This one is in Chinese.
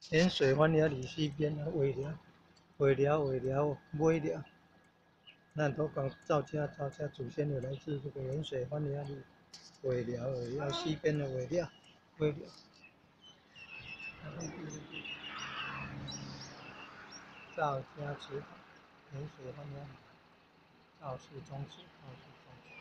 盐水番遐二四边啊，尾寮尾寮，咱都讲造车祖先有来自这个盐水番遐里尾寮尾寮西边的尾寮，造车池塘，盐水番遐里，肇事中止，肇事中止。